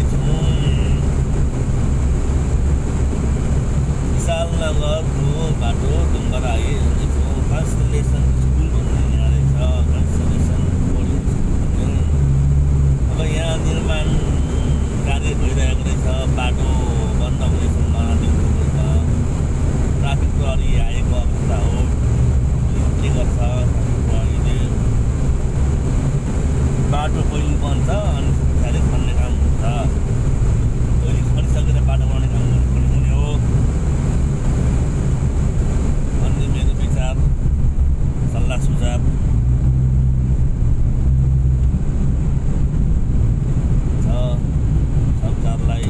छौँ। विशालनगरको बाटो डुम्बरा आइछौँ। Consolation school भन्ने यहाँ रहेछ, कन्सलेसन बोर्डिङ स्कुल। अब यहाँ निर्माण कार्य भइरहेको रहेछ, बाटो बन्द हुने सम्भावना देखिएको छ। ट्राफिक प्रहरी आएको अवस्था हो। के गर्छ ट्राफिक प्रहरीले? बाटो पहिले बन्छ अनि पछाडि खन्ने काम हुन्छ। पहिले खनिसकेर बाटो बनाउने काम गर्नुपर्ने हुने हो भन्ने मेरो विचार, सल्लाह सुझाव छ सरकारलाई।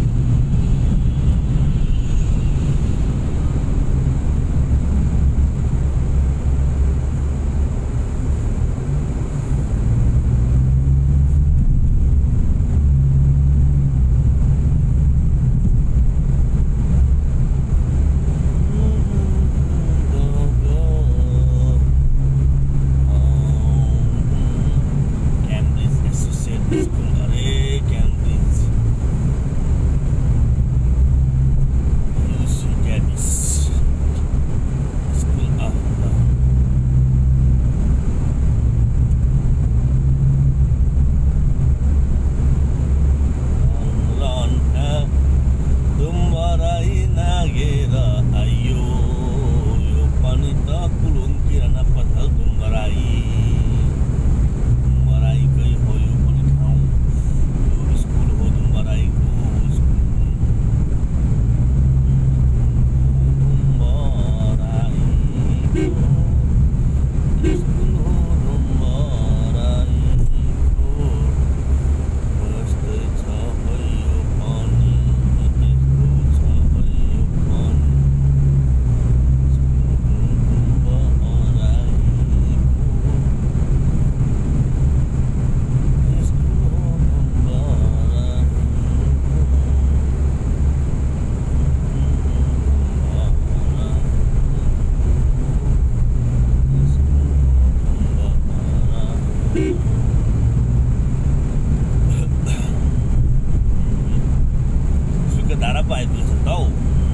सुकेधाराको आइपुगेछ त हौ।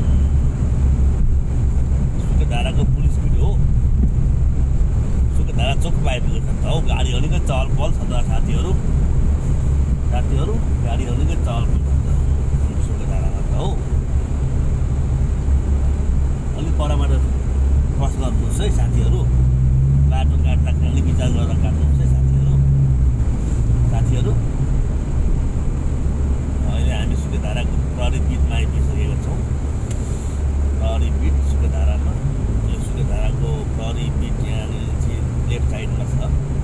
सुकेधाराको पुलिस भिडियो सुकेधारा चोकमा आइपुगेछ त हौ। गाडीहरूकै चहल पहल छ त साथीहरू, गाडीहरूकै चहल पहल छ त सुकेधारामा त हौ। अलिक परबाट क्रस गर्नुहोस् है साथीहरू, बाटो काट्दाखेरि अलिक विचार गरेर काट्नुहोस् है साथीहरू। अहिले हामी सुकेधाराको प्रहरी बिटमा आइपुगिसकेका छौँ। प्रहरी बिट सुकेधारामा, यो सुकेधाराको प्रहरी बिट यहाँनिर चाहिँ लेफ्ट साइडमा छ।